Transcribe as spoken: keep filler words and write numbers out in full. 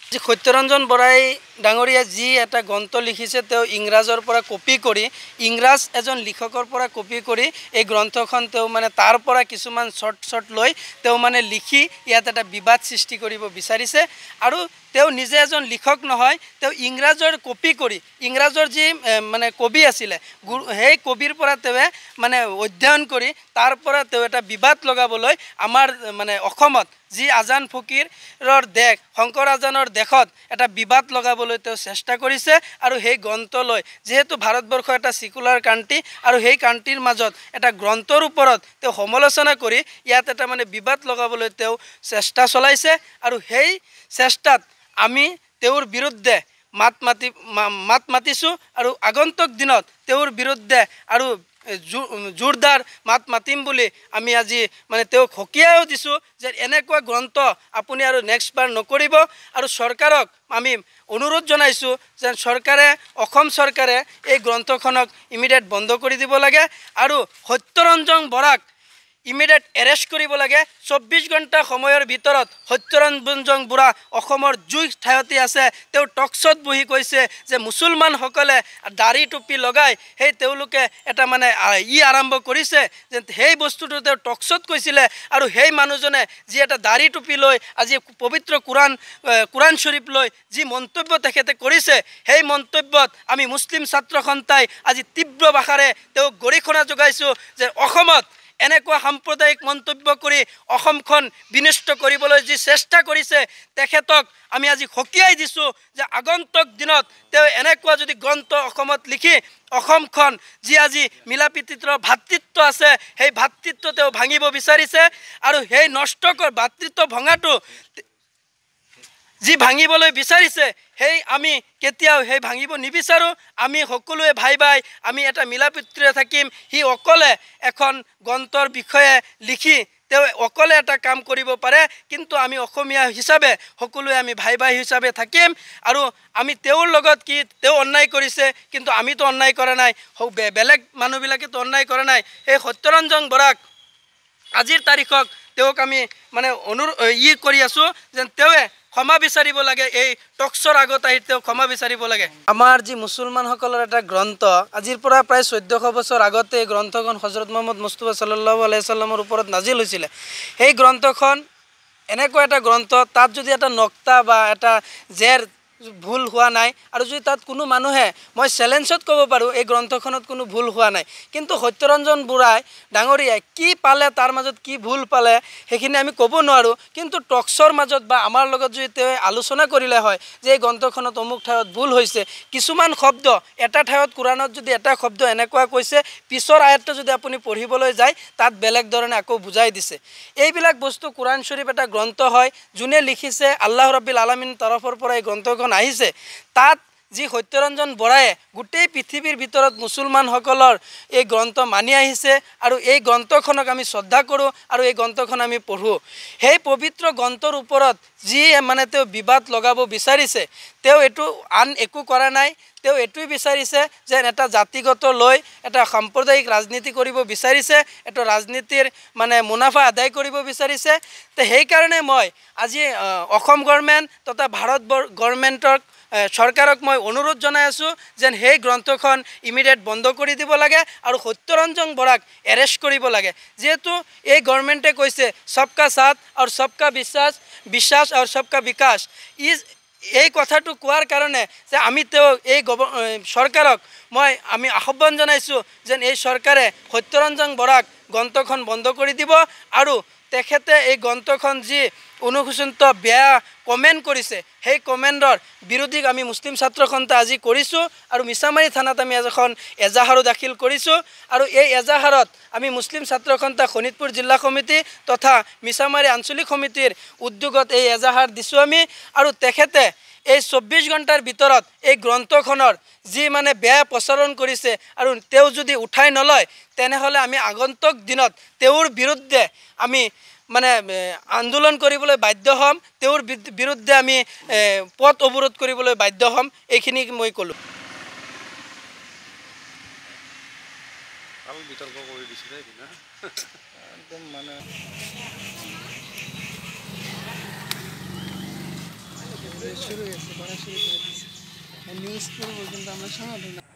যি সত্যৰঞ্জন বৰাই ডাঙৰীয়া যি এটা গ্ৰন্থ লিখিছে তেওঁ ইংৰাজৰ পৰা কপি কৰি ইংৰাজ এজন লিখকৰ পৰা কপি কৰি এই গ্ৰন্থখন তেওঁ মানে তাৰ পৰা কিছুমান শৰ্ট শৰ্ট লৈ তেওঁ মানে লিখি ইয়াত এটা বিবাদ সৃষ্টি কৰিব বিচাৰিছে আৰু তেওঁ নিজে এজন লিখক নহয় তেওঁ ইংৰাজৰ কপি কৰি ইংৰাজৰ যি মানে কবি আছিলে সেই কবিৰ পৰা তেওঁ মানে অধ্যয়ন কৰি তাৰ পৰা তেওঁ এটা বিবাদ লগাবলৈ আমাৰ মানে অসমত যি আজান ফকীৰৰ দেশ শংকৰ আজানৰ দেশত এটা বিবাদ লগাবলৈ তেওঁ চেষ্টা কৰিছে আৰু সেই গ্ৰন্থ লৈ যেহেতু ভাৰতবৰ্ষ এটা সিকুলাৰ কাণ্ট্ৰি আৰু সেই কাণ্ট্ৰিৰ মাজত এটা গ্ৰন্থৰ ওপৰত তেওঁ সমালোচনা কৰি ইয়াত এটা মানে বিবাদ লগাবলৈ তেওঁ চেষ্টা চলাইছে আৰু সেই চেষ্টাত আমি তেওঁৰ বিৰুদ্ধে মাত মাতি মাত মাতিছোঁ আৰু আগন্তুক দিনত তেওঁৰ বিৰুদ্ধে আৰু জোৰদাৰ মাত মাতিম বুলি আমি আজি মানে তেওঁক সকীয়াও দিছোঁ যে এনেকুৱা গ্ৰন্থ আপুনি আৰু নেক্সট বাৰ নকৰিব আৰু চৰকাৰক আমি অনুৰোধ জনাইছোঁ যে চৰকাৰে অসম চৰকাৰে এই গ্ৰন্থখনক ইমিডিয়েট বন্ধ কৰি দিব লাগে আৰু সত্যৰঞ্জন বৰাক ইমিডিয়েট এৰেষ্ট কৰিব লাগে চৌব্বিছ ঘণ্টা সময়ৰ ভিতৰত সত্যৰঞ্জন বৰা অসমৰ জুই ঠাইতে আছে তেওঁ টকছত বহি কৈছে যে মুছলমানসকলে দাড়ি টুপি লগাই সেই তেওঁলোকে এটা মানে ই আৰম্ভ কৰিছে যে সেই বস্তুটো তেওঁ টকছত কৈছিলে আৰু সেই মানুহজনে যি এটা দাড়ি টুপি লৈ আজি পবিত্ৰ কোৰাণ কোৰাণ শ্বৰীফ লৈ যি মন্তব্য তেখেতে কৰিছে সেই মন্তব্যত আমি মুছলিম ছাত্ৰ সন্থাই আজি তীব্ৰ ভাষাৰে তেওঁক গৰিহণা যোগাইছোঁ যে অসমত এনেকুৱা সাম্প্ৰদায়িক মন্তব্য কৰি অসমখন বিনষ্ট কৰিবলৈ যি চেষ্টা কৰিছে তেখেতক আমি আজি সকীয়াই দিছোঁ যে আগন্তুক দিনত তেওঁ এনেকুৱা যদি গ্ৰন্থ অসমত লিখি অসমখন যি আজি মিলাপ্ৰীতিৰ ভাতৃত্ব আছে সেই ভাতৃত্ব তেওঁ ভাঙিব বিচাৰিছে আৰু সেই নষ্ট কৰ ভাতৃত্ব ভঙাটো যি ভাঙিবলৈ বিচাৰিছে সেই আমি কেতিয়াও সেই ভাঙিব নিবিচাৰোঁ আমি সকলোৱে ভাই ভাই আমি এটা মিলাপ্ৰীতিৰে থাকিম সি অকলে এখন গ্ৰন্থৰ বিষয়ে লিখি তেওঁ অকলে এটা কাম কৰিব পাৰে কিন্তু আমি অসমীয়া হিচাপে সকলোৱে আমি ভাই ভাই হিচাপে থাকিম আৰু আমি তেওঁৰ লগত কি তেওঁ অন্যায় কৰিছে কিন্তু আমিতো অন্যায় কৰা নাই বেলেগ মানুহবিলাকেতো অন্যায় কৰা নাই সেই সত্যৰঞ্জন বৰাক আজিৰ তাৰিখক তেওঁক আমি মানে অনু ই কৰি আছোঁ যেন তেওঁৱে ক্ষমা বিচাৰিব লাগে এই টকছৰ আগত আহি তেওঁ ক্ষমা বিচাৰিব লাগে আমাৰ যি মুছলমানসকলৰ এটা গ্ৰন্থ আজিৰ পৰা প্ৰায় চৈধ্যশ বছৰ আগতে এই গ্ৰন্থখন হজৰত মহম্মদ মুস্তফা সাল্লাল্লাহু আলাইহি সাল্লামৰ ওপৰত নাজিল হৈছিলে সেই গ্ৰন্থখন এনেকুৱা এটা গ্ৰন্থ তাত যদি এটা নক্তা বা এটা জেৰ ভুল হোৱা নাই আৰু যদি তাত কোনো মানুহে মই চ্যালেঞ্জত ক'ব পাৰোঁ এই গ্ৰন্থখনত কোনো ভুল হোৱা নাই কিন্তু সত্যৰঞ্জন বৰাই ডাঙৰীয়াই কি পালে তাৰ মাজত কি ভুল পালে সেইখিনি আমি ক'ব নোৱাৰোঁ কিন্তু টকছৰ মাজত বা আমাৰ লগত যদি তেওঁ আলোচনা কৰিলে হয় যে এই গ্ৰন্থখনত অমুক ঠাইত ভুল হৈছে কিছুমান শব্দ এটা ঠাইত কোৰাণত যদি এটা শব্দ এনেকুৱা কৈছে পিছৰ আয়াতটো যদি আপুনি পঢ়িবলৈ যায় তাত বেলেগ ধৰণে আকৌ বুজাই দিছে এইবিলাক বস্তু কোৰাণ শ্বৰীফ এটা গ্ৰন্থ হয় যোনে লিখিছে আল্লাহ ৰাব্বিল আলামিন তৰফৰ পৰা এই গ্ৰন্থখন আহিছে তাত যি সত্যৰঞ্জন বৰায়ে গোটেই পৃথিৱীৰ ভিতৰত মুছলমানসকলৰ এই গ্ৰন্থ মানি আহিছে আৰু এই গ্ৰন্থখনক আমি শ্ৰদ্ধা কৰোঁ আৰু এই গ্ৰন্থখন আমি পঢ়োঁ সেই পবিত্ৰ গ্ৰন্থৰ ওপৰত যি মানে তেওঁ বিবাদ লগাব বিচাৰিছে তেওঁ এইটো আন একো কৰা নাই তেওঁ এইটোই বিচাৰিছে যে এটা জাতিগত লৈ এটা সাম্প্ৰদায়িক ৰাজনীতি কৰিব বিচাৰিছে এটা ৰাজনীতিৰ মানে মুনাফা আদায় কৰিব বিচাৰিছে তে সেইকাৰণে মই আজি অসম গভৰ্ণমেণ্ট তথা ভাৰত গভৰ্ণমেণ্টক চৰকাৰক মই অনুৰোধ জনাই আছোঁ যেন সেই গ্ৰন্থখন ইমিডিয়েট বন্ধ কৰি দিব লাগে আৰু সত্যৰঞ্জন বৰাক এৰেষ্ট কৰিব লাগে যেহেতু এই গভৰ্ণমেণ্টে কৈছে সবকা সাথ আৰু সবকা বিশ্বাস বিশ্বাস আৰু সবকা বিকাশ ই এই কথাটো কোৱাৰ কাৰণে যে আমি তেওঁ এই চৰকাৰক মই আমি আহ্বান জনাইছোঁ যেন এই চৰকাৰে সত্যৰঞ্জন বৰাক গ্ৰন্থখন বন্ধ কৰি দিব আৰু তেখেতে এই গ্ৰন্থখন যি অনুসূচিত বেয়া কমেণ্ট কৰিছে সেই কমেণ্টৰ বিৰোধী আমি মুছলিম ছাত্ৰ সন্থা আজি কৰিছোঁ আৰু মিছামাৰী থানাত আমি এখন এজাহাৰো দাখিল কৰিছোঁ আৰু এই এজাহাৰত আমি মুছলিম ছাত্ৰ সন্থা শোণিতপুৰ জিলা সমিতি তথা মিছামাৰী আঞ্চলিক সমিতিৰ উদ্যোগত এই এজাহাৰ দিছোঁ আমি আৰু তেখেতে এই চৌব্বিছ ঘণ্টাৰ ভিতৰত এই গ্ৰন্থখনৰ যি মানে বেয়া প্ৰচাৰণ কৰিছে আৰু তেওঁ যদি উঠাই নলয় তেনেহ'লে আমি আগন্তুক দিনত তেওঁৰ বিৰুদ্ধে আমি মানে আন্দোলন কৰিবলৈ বাধ্য হ'ম তেওঁৰ বিৰুদ্ধে আমি পথ অৱৰোধ কৰিবলৈ বাধ্য হ'ম এইখিনি মই ক'লোঁ বিতৰ্ক কৰি দিছিলে একদম মানে শুরু হয়েছে পড়া শুরু করে দিয়েছে নিউজ পড়বো কিন্তু আমরা সমাধান